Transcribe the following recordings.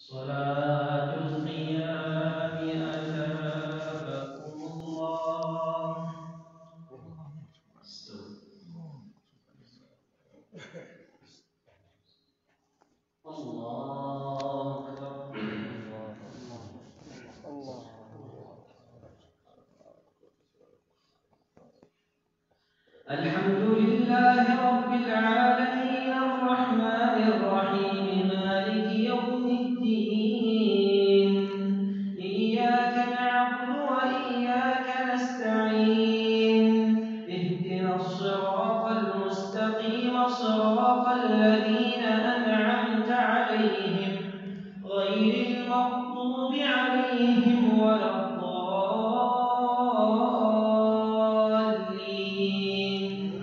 صلاة القيام أثابكم الله. الله أكبر. الحمد لله رب العالمين الرحمن الرحيم مالك يوم الدين. إياك نعبد وإياك نستعين. اهدنا الصراط المستقيم صراط الذين أنعمت عليهم غير المغضوب عليهم ولا الضالين.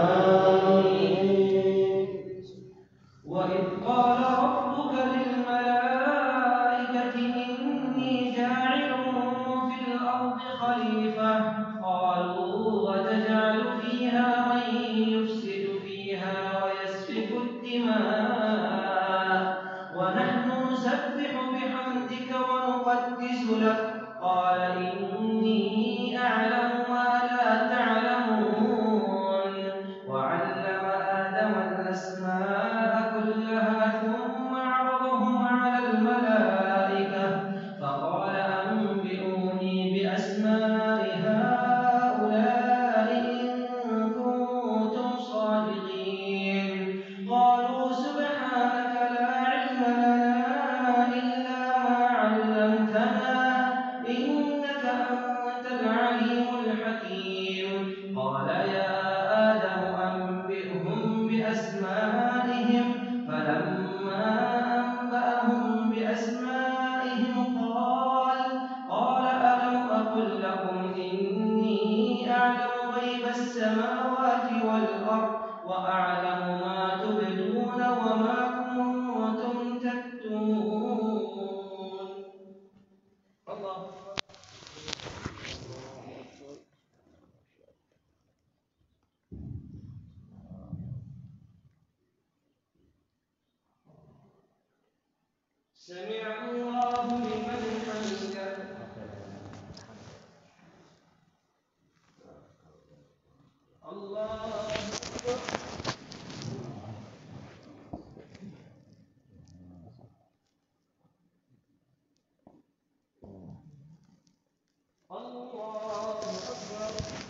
آمين. وإذ قال ربك للملائكة إني جاعل في الأرض خليفة قالوا وتجعل فيها من يفسد فيها ويسفك الدماء ونحن نسبح بحمدك ونقدس لك قال إني أعلم ما لا تعلمون. وعلم آدم الأسماء كلها ثم عرضهم على الملائكة فقال أنبئوني بأسماء هؤلاء إن كنتم صادقين. قالوا سبحانك لا علم لنا إلا ما علمتنا إنك أنت العليم الحكيم. قال يا آدم أنبئهم بأسمائهم فلما أنبأهم بأسمائهم قال ألم أقل لكم إني أعلم غيب السماوات والأرض وأعلم ما تبدون وما كنتم تكتمون. الله. سمع الله لمن حمده. الله أكبر. الله أكبر.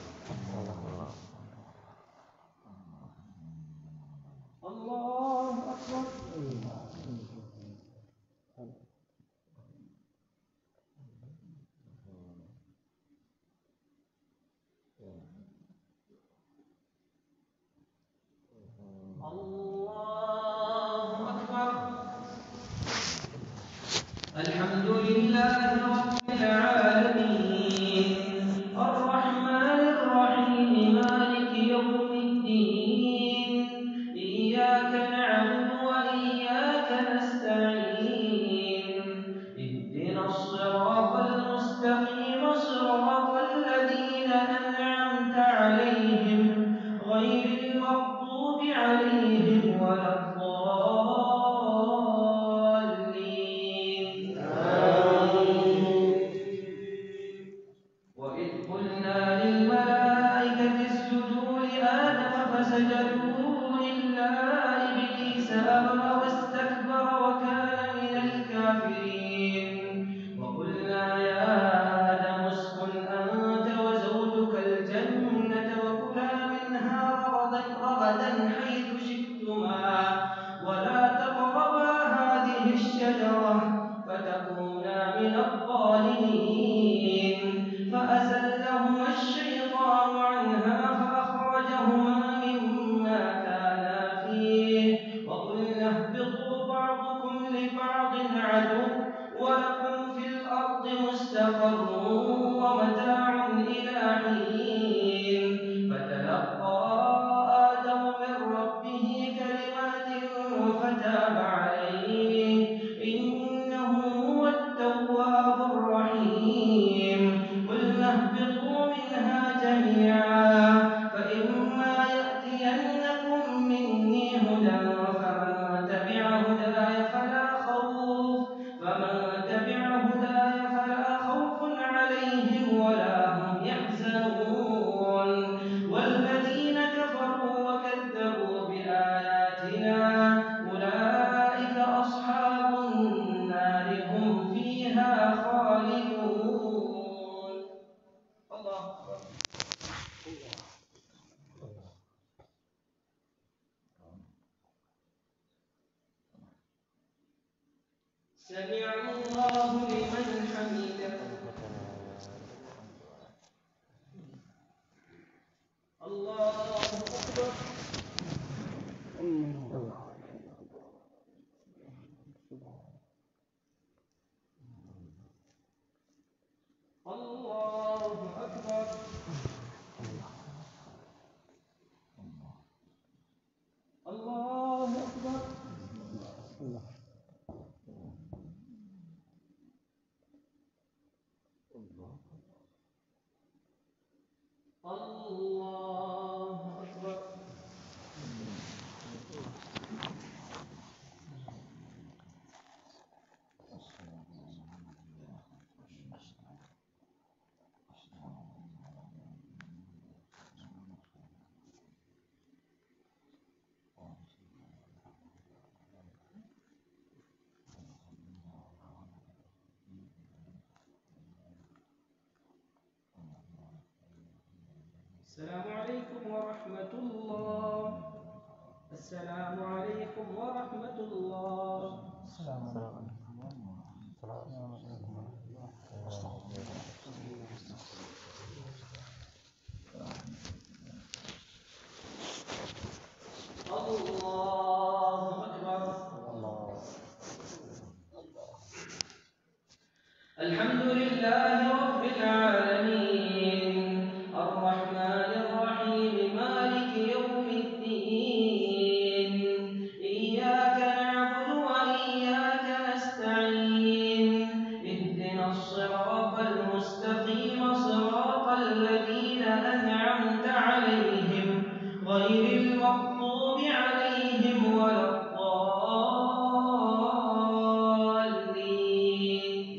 الله أكبر. الله أكبر. الحمد لله رب العالمين الرحمن الرحيم مالك يوم الدين. إياك نعبد وإياك نستعين. اهدنا الصراط المستقيم صراط الذين أنعمت عليهم غير المغضوب عليهم ولا الضالين. سمع الله لمن حمده. الله أكبر. الله أكبر. الله أكبر. الله أكبر. السلام عليكم ورحمة الله. السلام عليكم ورحمة الله. السلام عليكم. الله أكبر. الحمد لله رب العالمين الرحمن الرحيم مالك يوم الدين إياك نعبد وإياك نستعين اهدنا الصراط المستقيم صراط الذين أنعمت عليهم غير المغضوب عليهم ولا الضالين.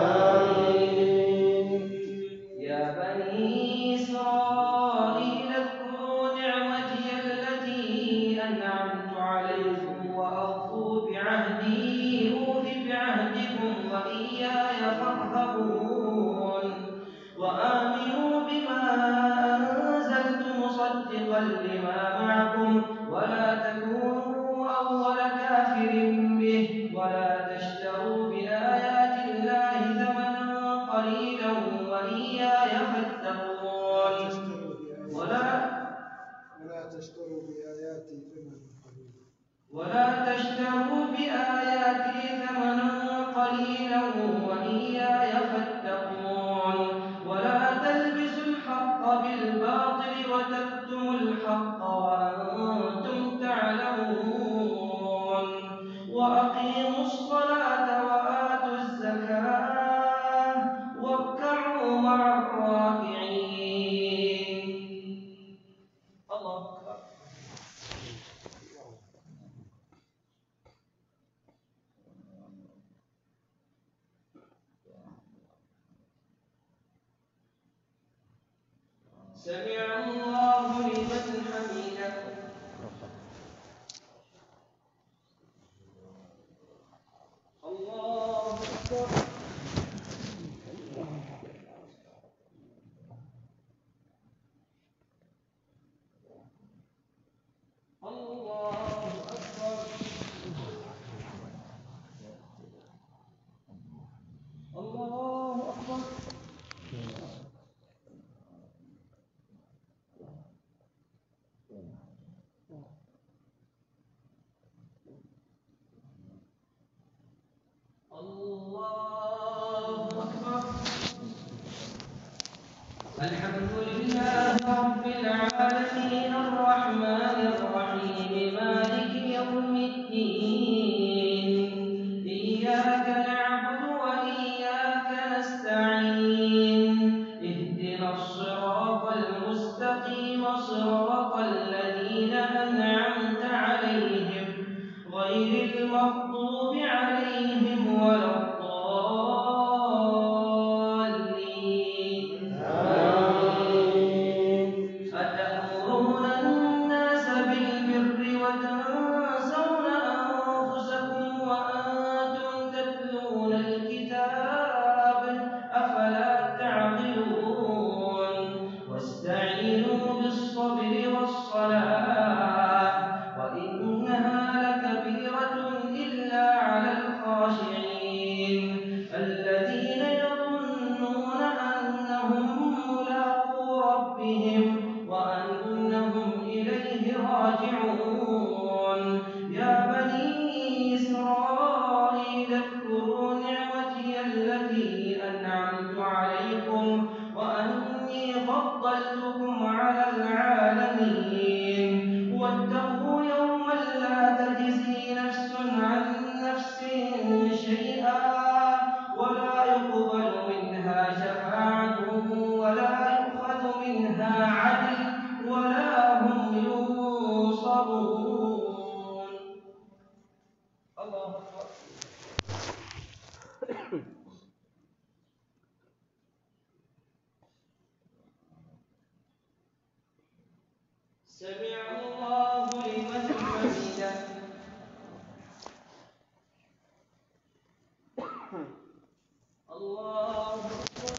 يا بني إسرائيل اذكروا نعمتي التي أنعمت عليكم وأوفوا بعهدي أوف بعهدكم وإياي فارهبون وآمنوا بما أنزلت مصدقا لما معكم ولا تكونوا أول كافر به ولا تشتروا بآيات الله ثمنا قليلا وإياي فاتقون ولا تشتروا بآياتي ثمنا قليلا وإياي فاتقون ولا تلبسوا الحق بالباطل وتكتموا الحق وأنتم تعلمون وأقيموا الصلاة وآتوا الزكاة واركعوا مع الراكعين. الله أكبر. سمع الله لمن حمده. الله أكبر. الله أكبر. الله أكبر. الله أكبر. الحمد لله رب العالمين الرحمن الرحيم مالك يوم الدين إياك نعبد وإياك نستعين اهدنا الصراط المستقيم صراط الذين أنعمت عليهم غير المغضوب عليهم ولا الضالين. أتأمرون الناس بالبر وتنسون أنفسكم وأنتم تتلون الله أكبر.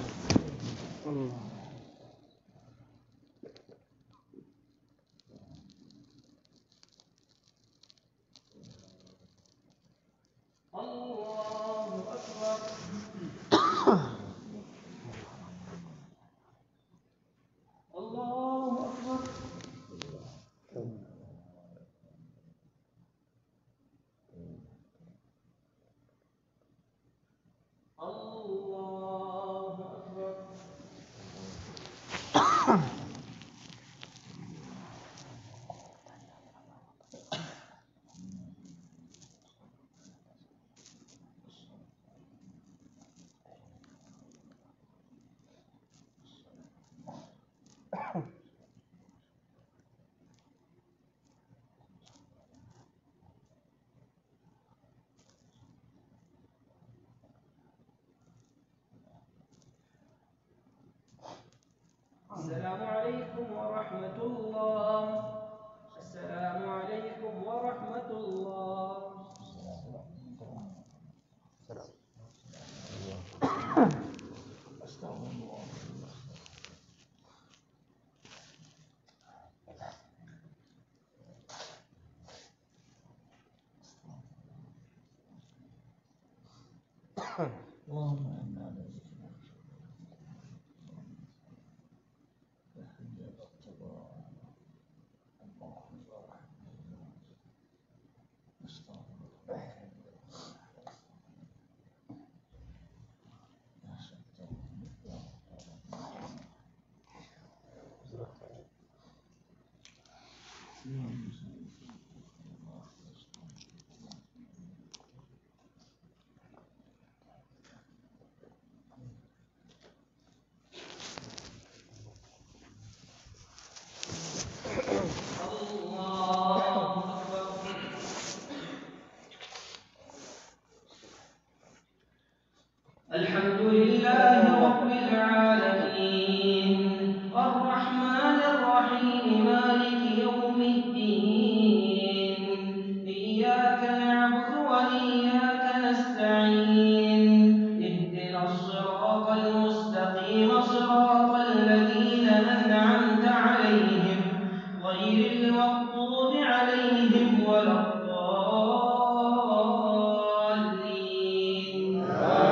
الله أكبر. الله أكبر. الله أكبر. السلام عليكم ورحمة الله. السلام عليكم ورحمة الله. اللهم إنا نسألك تحية التضاع اللهم الحمد لله رب العالمين الرحمن الرحيم مالك يوم الدين إياك نعبد وإياك نستعين اهدنا الصراط المستقيم صراط الذين أنعمت عليهم غير المغضوب عليهم ولا الضالين.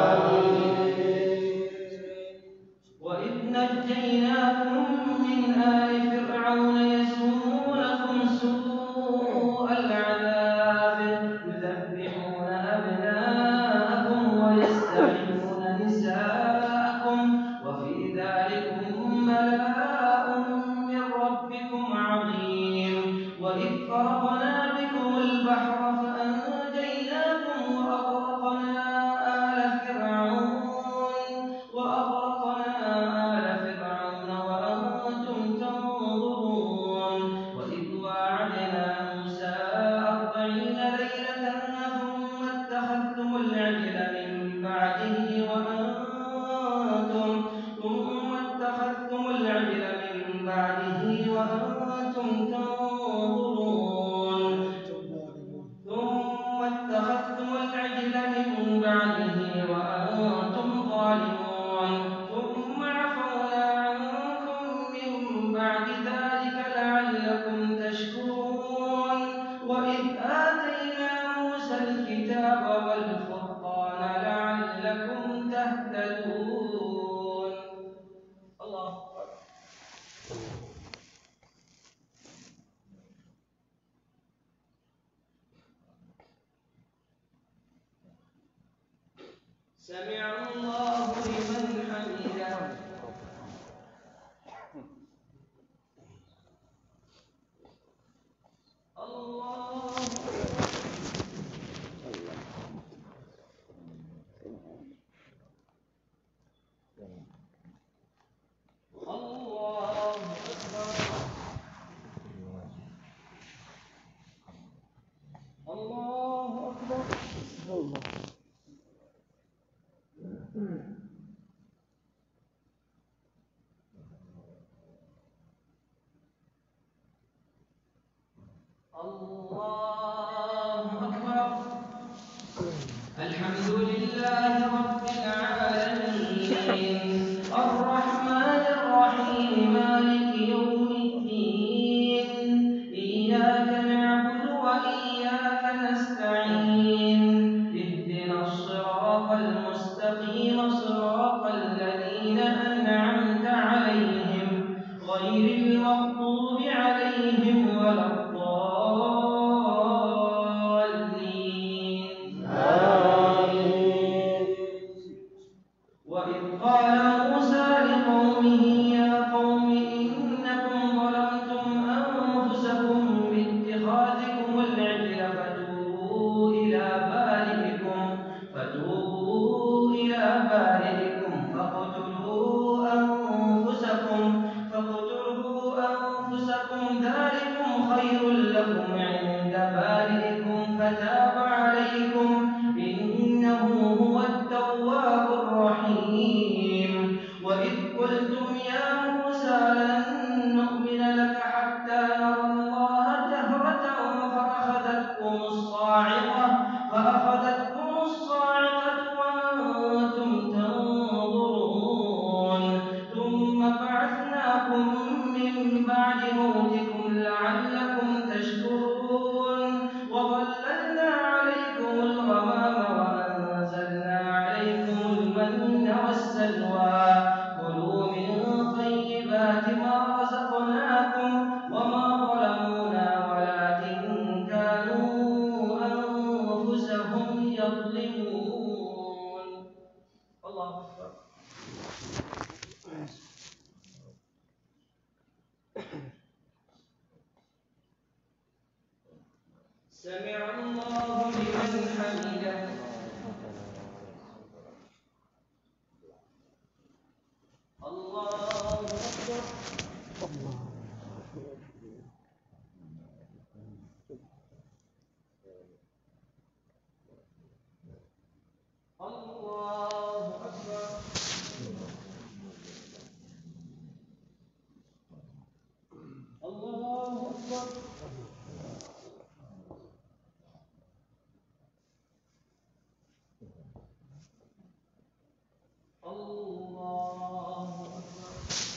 وإذ نجيناكم من آل فرعون يسومونكم سوء العذاب يذبحون أبناءكم ويستحيون نساءكم وفي ذلكم بلاء من ربكم عظيم. وإذ فرقنا بكم البحر فأنجيناكم وأغرقنا آل فرعون وأنتم تنظرون. وإذ واعدنا موسى 40 ليلة ثم اتخذتم العجل من بعده وأنتم تنظرون. ثم اتخذتم العجل من بعده وأنتم ظالمون. ثم عفونا عنكم من بعد ذلك لعلكم تشكرون. وإذ آتينا موسى الكتاب والفرقان لعلكم تهتدون. الله أكبر. سمع الله لمن حمده. الله الله أكبر. الله أكبر. الله أكبر. الحمد لله الصراط المستقيم صراط الذين أنعمت عليهم غير المغضوب عليهم ولا الضالين آمين. وإذ قال موسى لقومه يا قوم إنكم ظلمتم أنفسكم باتخاذكم العجل فتوبوا إلى بارئكم فاقتلوا أنفسكم ذلكم خير لكم عند بارئكم فتاب عليكم إنه هو التواب الرحيم. وإذ قلتم يا موسى لن نؤمن لك حتى نرى الله جهرة فأخذتكم الصاعقة وأنتم تنظرون ثم بعثناكم من بعد موتكم لعلكم تشكرون وظللنا عليكم الغمام وأنزلنا عليكم المن والسلوى كلوا من طيبات ما رزقناكم وما ظلمونا ولكن كانوا أنفسهم يظلمون. الله أكبر. سمع الله لمن حمده. الله أكبر. الله أكبر. الله أكبر. الله أكبر.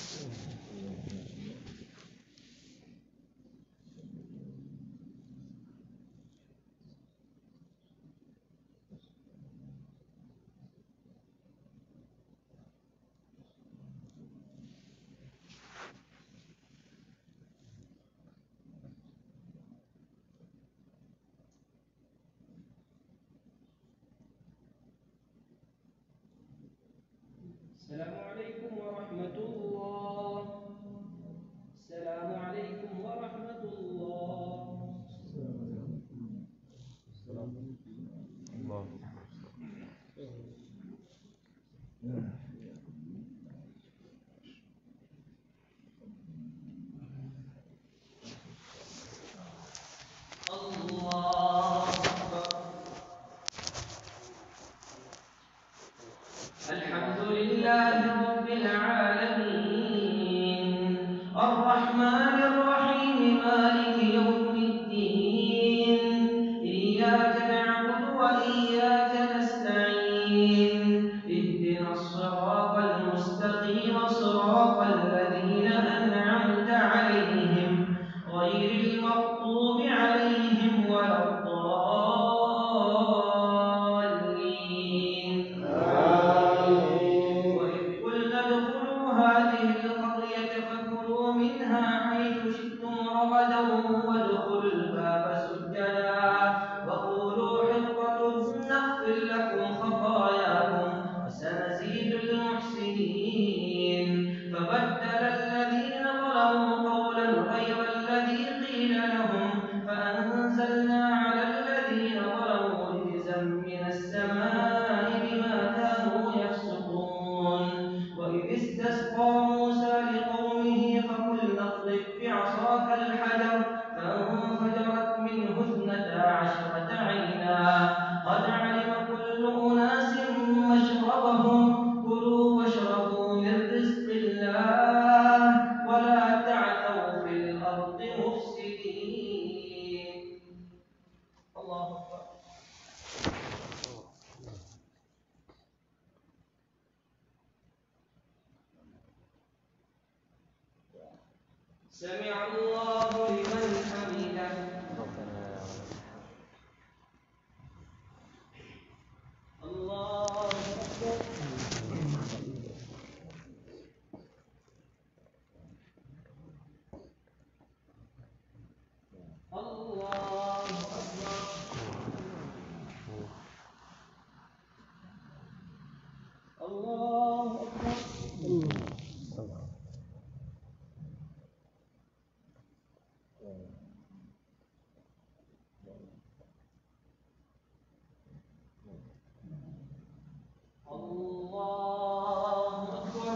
السلام عليكم ورحمة الله. السلام عليكم ورحمة الله. الله أكبر. الحمد لله رب العالمين الرحمن الرحيم مالك يوم الدين إياك نعبد وإياك نستعين اهدنا الصراط المستقيم صراط الذين أنعمت عليهم غير المغضوب عليهم ولا الضالين. وإذ قلنا ادخلوا هذه القرية فكلوا منها حيث شئتم رغدا وادخلوا الباب سجدا وقولوا حطة نغفر لكم خطاياكم وسنزيد المحسنين. فبدل الذين ظلموا قولا غير الذي قيل لهم فأنزلنا على الذين ظلموا رجزا من السماء بما كانوا يفسقون. وإذ استسقى موسى لقومه فقلنا اضرب بعصاك الحجر فانفجرت منه 12 عينا قد علم كل أناس مشربهم كلوا واشربوا من رزق الله ولا تعثوا في الأرض مفسدين. الله أكبر. سمع الله لمن حمده. الله الله أكبر. الله أكبر.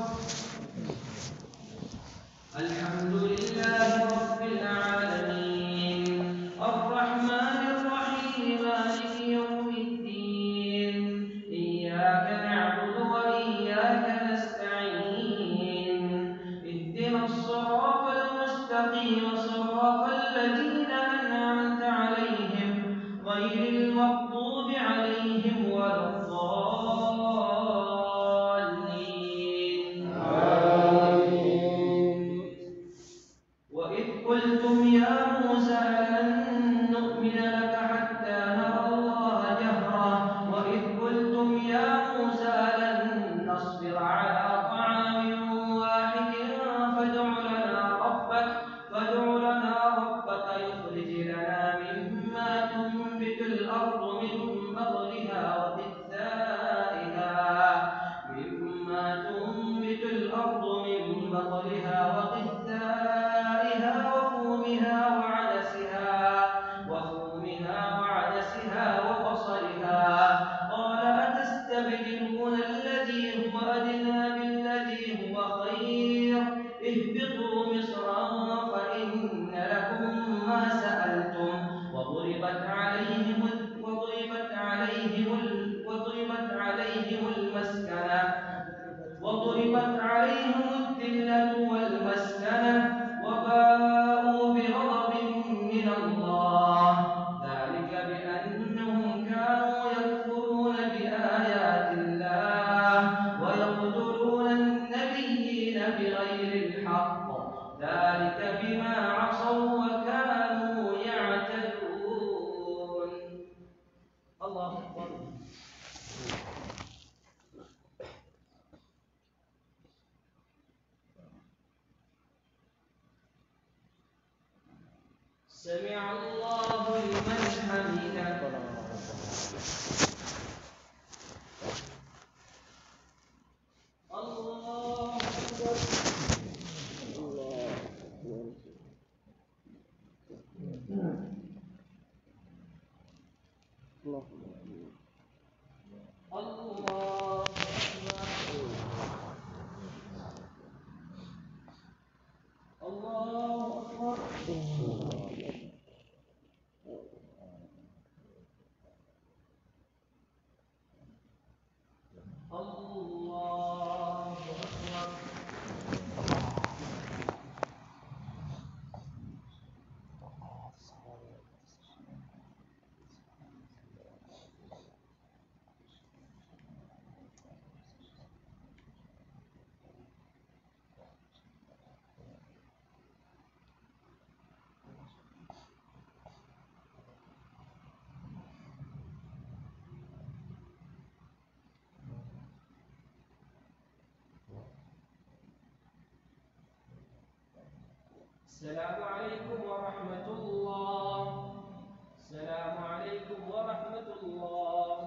الحمد لله رب العالمين الرحمن الرحيم مالك يوم الدين إياك نعبد وإياك نستعين اهدنا الصراط المستقيم صراط الذين أنعمت عليهم غير المغضوب عليهم ولا الضالين وإذ قلتم يا موسى لن نؤمن لك حتى نرى الله جهرة وإذ قلتم يا موسى لن نصبر على طعام واحد فادع لنا ربك يخرج لنا مما تنبت الأرض من بقلها وقثائها وفومها وعدسها وبصلها قال أتستبدلون الذي هو أدنى بالذي هو خير اهبطوا مصرا فإن لكم ما سألتم وضربت عليهم الذلة والمسكنة وباءوا بغضب من الله ذلك بأنهم كانوا يكفرون بآيات الله ويقتلون النبيين بغير الحق ذلك بما عصوا وكانوا يعتدون. الله أكبر. سمع الله لمن حمده. الله أكبر. السلام عليكم ورحمة الله. السلام عليكم ورحمة الله.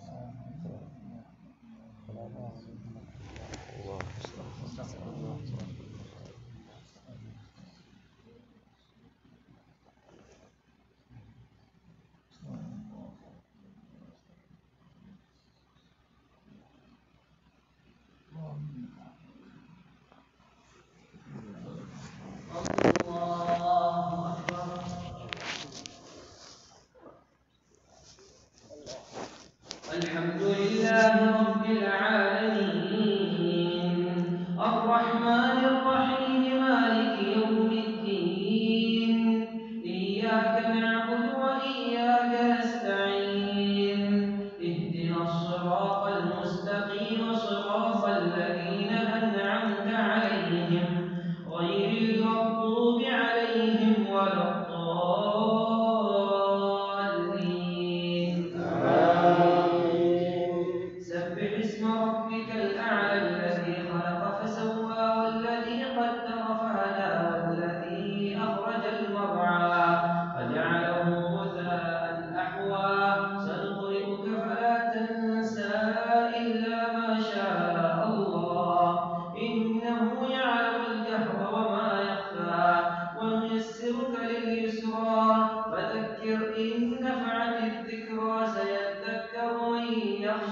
الحمد لله رب العالمين الرحمن الرحيم مالك يوم الدين إياك نعبد وإياك نستعين اهدنا الصراط المستقيم صراط الذين أنعمت عليهم غير المغضوب عليهم ولا الضالين. سبح اسم ربك الأعلى الذي خلق فسوى والذي قدر فهدى والذي أخرج المرعى فجعله غثاء أحوى سنقرئك فلا تنسى إلا ما شاء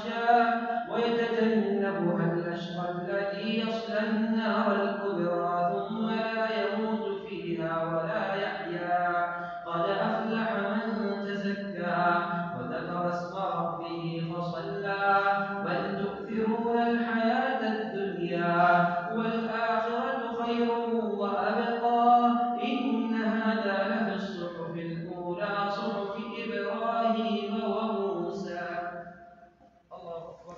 يخشى ويتجنبها الأشقى الذي يصلى النار الكبرى ثم لا يموت فيها ولا يحيا قد أفلح من تزكى وذكر اسم ربه فصلى بل تؤثرون الحياة الدنيا والآخرة خير وأبقى إن هذا لفي الصحف الأولى صحف إبراهيم وموسى. الله أكبر.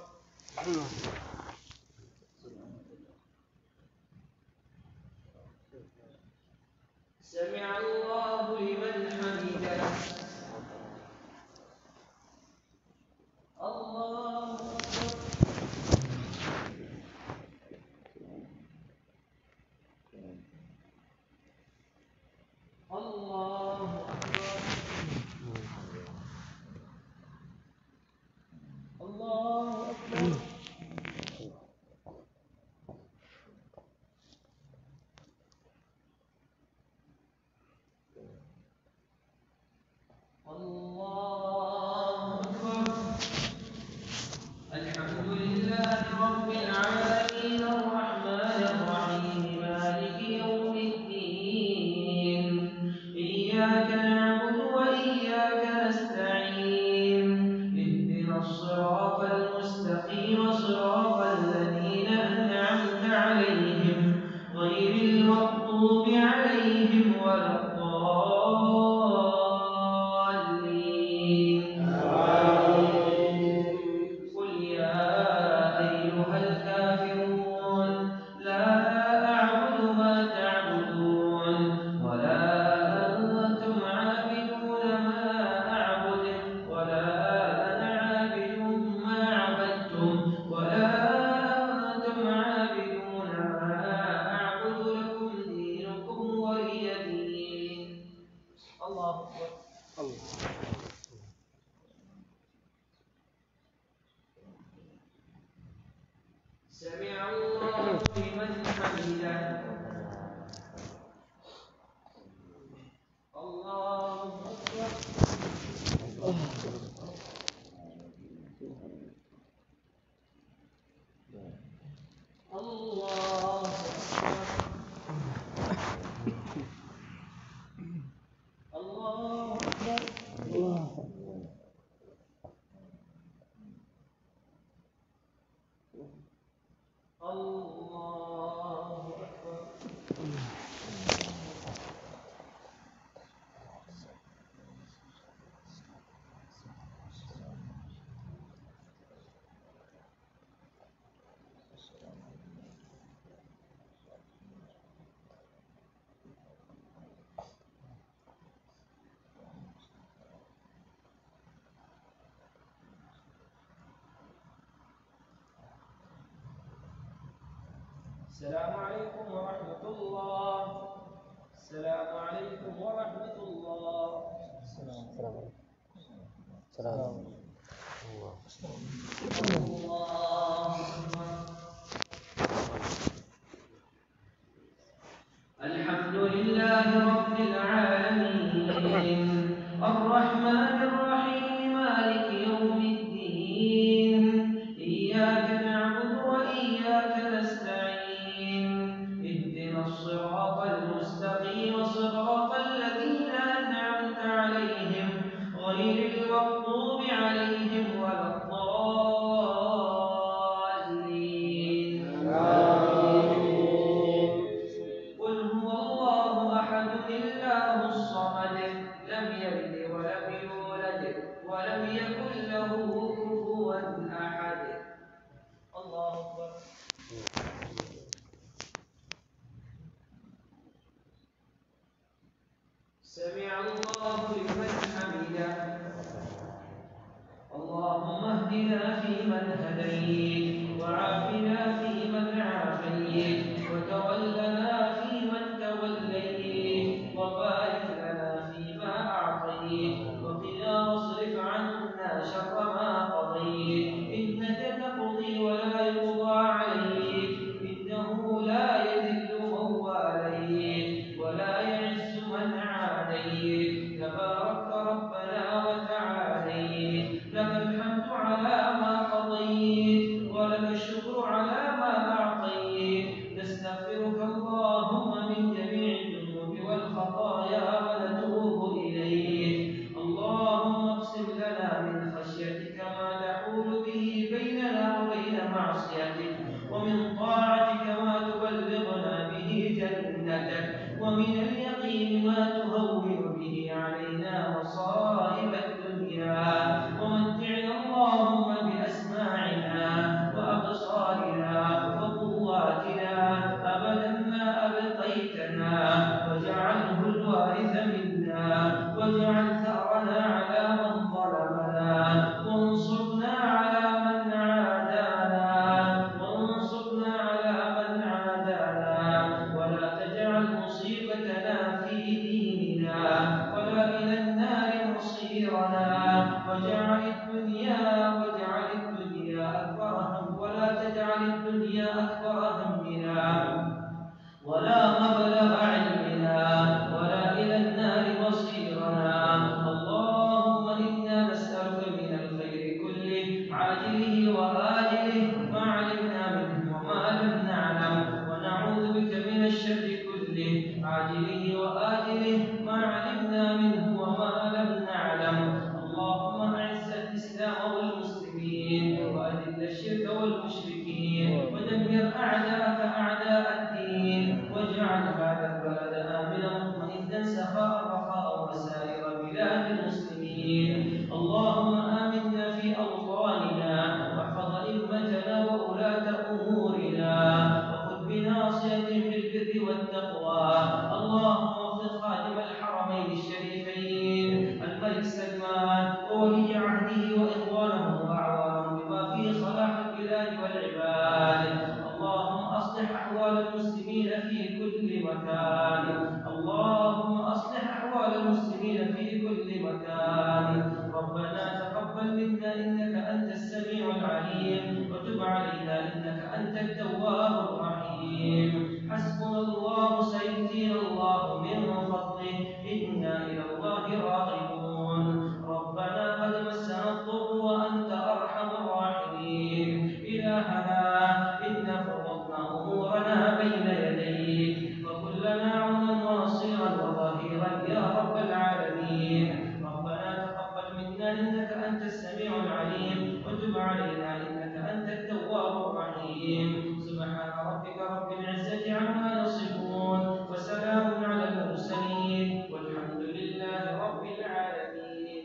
سمع الله لمن حمده. الله أكبر. الله أكبر. الله أكبر. الله أكبر. الحمد لله رب العالمين الرحمن الرحيم مالك يوم الدين إياك نعبد وإياك نستعين اهدنا الصراط المستقيم صراط الذين أنعمت عليهم غير المغضوب عليهم ولا الضالين. قل يا أيها الكافرون لا أعبد ما تعبدون ولا أنتم عابدون ما أعبد ولا أنا عابد ما عبدتم ولا أنتم عابدون ما أعبد لكم دينكم ولي دين. الله أكبر. سمع الله لمن حمده. الله أكبر. الله أكبر. الله أكبر. الله أكبر. السلام عليكم ورحمة الله. السلام عليكم ورحمة الله. السلام. الله أكبر. الحمد لله رب العالمين الرحمن الرحيم مالك يوم الدين إياك نعبد وإياك نستعين اهدنا الصراط المستقيم صراط الذين أنعمت عليهم غير المغضوب عليهم ولا الضالين. قل هو الله أحد الله الصمد لم يلد ولم يولد ولم يكن له كفوا أحد. معصيتك، ومن طاعتك ما تبلغنا به جنتك، ومن اليقين ما تهون به علينا مصائب الدنيا، ومتعنا اللهم بأسماعنا وأبصارنا وقواتنا أبدا ما أبقيتنا، واجعله الوارث منا، واجعل ثأرنا على من ظلمنا، وانصرنا على من عادانا، وانصرنا على من عادانا، ولا تجعل مصيبتنا في ديننا، ولا إلى النار مصيرنا، واجعل الدنيا أكبر هم، ولا تجعل الدنيا أكبر همنا، ولا مبلغ علمنا، ولا إلى النار مصيرنا. اللهم إنا نسألك من الخير كله عاجله وآجله ما علمنا منه وما لم نعلم، ونعوذ بك من الشر كله عاجله وآجله ما علمنا منه وما لم نعلم. اللهم أعز الإسلام والمسلمين، وأذل الشرك والمشركين، ودمر أعداءك أعداء الدين، واجعل هذا البلد آمنا مطمئنا سخاء رخاء وسائر بلاد المسلمين. اللهم آمنا في أوطاننا، واحفظ أئمتنا وولاة أمورنا، وخذ بناصيتهم بالبر والتقوى. اللهم وفق خادم الحرمين الشريفين الملك سلمان وولي عهده وإخوانهم وأعوانهم بما فيه صلاح البلاد والعباد. اللهم أصلح أحوال المسلمين في كل مكان، اللهم أصلح أحوال المسلمين في كل مكان. ربنا تقبل منا إنك أنت السميع العليم، وتب علينا إنك أنت التواب الرحيم. حسبنا الله سيؤتينا الله من فضله، إنا إلى الله راغبون. ربنا قد مسنا الضر وأنت أرحم الراحمين. إلهنا إنا فوضنا أمورنا بين يديك، فكن لنا عونا ونصيرا وظهيرا يا رب العالمين. ربنا تقبل منا إنك أنت السميع العليم، وتب علينا إنك أنت التواب الرحيم. سبحان ربك رب العزة عما يصفون، وسلام على المرسلين، والحمد لله رب العالمين.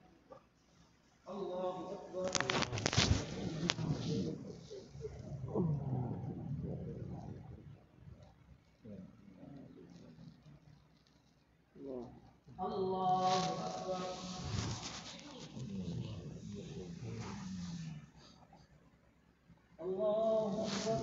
الله أكبر. الله أكبر. الله أكبر.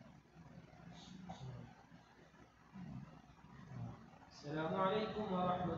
السلام عليكم ورحمة